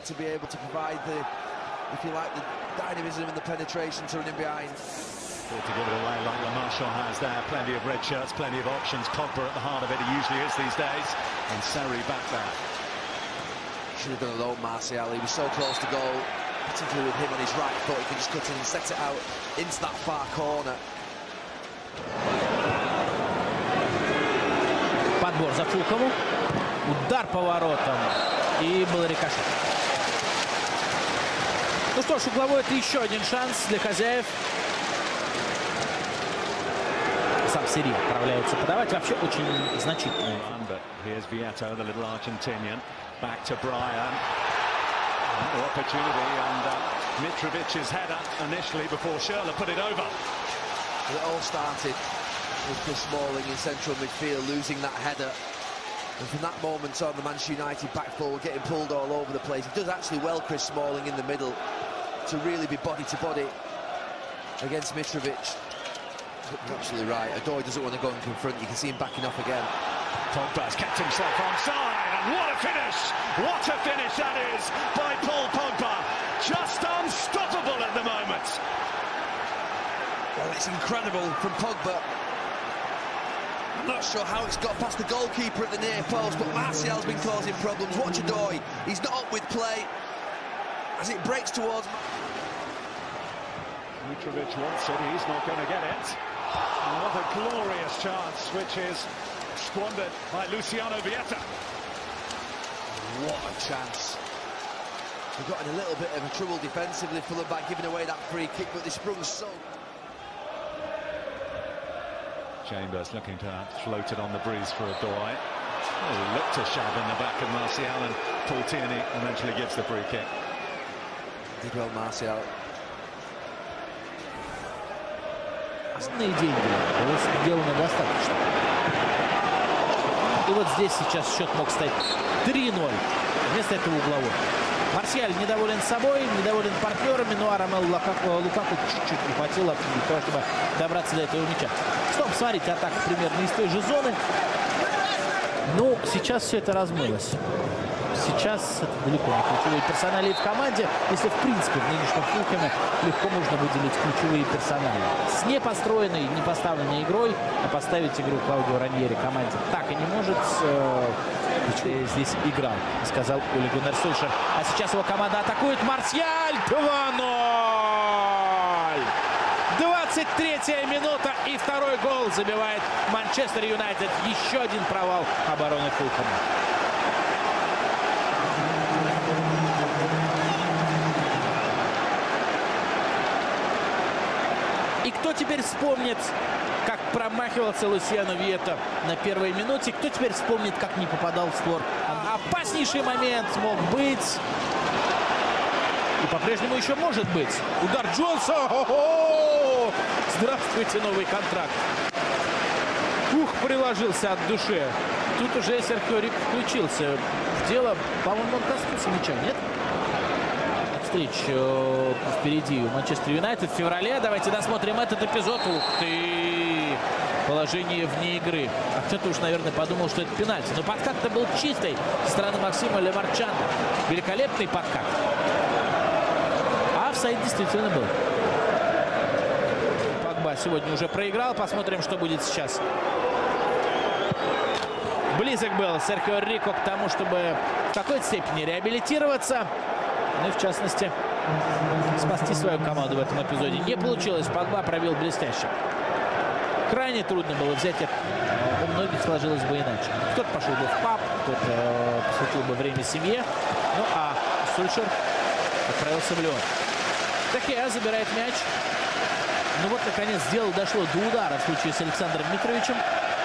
to be able to provide the, if you like, the dynamism and the penetration to running behind. To give it away like Marshall has there. Plenty of red shirts, plenty of options. Pogba at the heart of it, he usually is these days. And Sarri back there. Should have done a low Martial. He was so close to goal, particularly with him on his right foot. He can just cut in and set it out into that far corner. Подбор за Фулкову. Удар по воротам. И был рикошет. Ну что ж, угловой — это еще один шанс для хозяев. Сам Сири отправляется подавать. Вообще очень значительный. Here's Vieto, the little Argentinian. Back to Brian. Another opportunity, and Mitrovic's header initially before Schürrle put it over. It all started with Chris Smalling in central midfield losing that header. And from that moment on, the Manchester United back forward getting pulled all over the place. He does actually well, Chris Smalling, in the middle to really be body to body against Mitrovic. Absolutely right. Odoi doesn't want to go and confront. You can see him backing off again. Pogba's kept himself onside, and what a finish! What a finish that is by Paul Pogba. Just unstoppable at the moment. Well, it's incredible from Pogba. I'm not sure how it's got past the goalkeeper at the near post, but Martial's been causing problems. Watch Odoi. He's not up with play as it breaks towards. Mitrovic wants it. He's not going to get it. What a glorious chance, which is squandered by Luciano Vieta. What a chance. They've got in a little bit of a trouble defensively, Fulham, by giving away that free kick, but they sprung so. Chambers looking to float it on the breeze for Odoi. Oh, looked to shove in the back of Martial, and Paul Tierney eventually gives the free kick. Did well, Martial. Основные деньги сделано достаточно. И вот здесь сейчас счет мог стать 3-0. Вместо этого угловой. Марсиаль недоволен собой, недоволен партнерами, но Ромелу Лукаку чуть-чуть не хватило для того, чтобы добраться до этого мяча. Снова посмотрите, атака примерно из той же зоны. Ну, сейчас все это размылось. Сейчас это далеко не ключевые персонали в команде. Если, в принципе, в нынешнем Фулхэме легко можно выделить ключевые персонали. С непостроенной, не поставленной игрой, а поставить игру Клаудио Раньери команде так и не может. Здесь играл, сказал Оле Гуннар Сульшер. А сейчас его команда атакует. Марсиаль 2-0! 23-я минута и второй гол забивает Манчестер Юнайтед. Еще один провал обороны Фулхэма. И кто теперь вспомнит, как промахивался Лусиано Вието на первой минуте? Кто теперь вспомнит, как не попадал в створ? Опаснейший момент мог быть. И по-прежнему еще может быть. Удар Джонса. О-о-о! Здравствуйте, новый контракт. Ух, приложился от души. Тут уже Серхио Рико включился в дело. По-моему, он коснулся мяча, нет? Встреч впереди у Манчестер Юнайтед в феврале. Давайте досмотрим этот эпизод. Ух ты! Положение вне игры. А кто-то уж, наверное, подумал, что это пенальти. Но подкат-то был чистый со стороны Максима Лемарчана. Великолепный подкат. А офсайд действительно был. Погба сегодня уже проиграл. Посмотрим, что будет сейчас. Близок был Серхио Рико к тому, чтобы в какой-то степени реабилитироваться. Ну и, в частности, спасти свою команду в этом эпизоде не получилось. Погба провел блестяще. Крайне трудно было взять это. У многих сложилось бы иначе. Кто-то пошел бы в паб, кто-то посвятил бы время семье. Ну а Сульшер отправился в Лион. Дехеа забирает мяч. Ну вот, наконец, дело дошло до удара в случае с Александром Митровичем.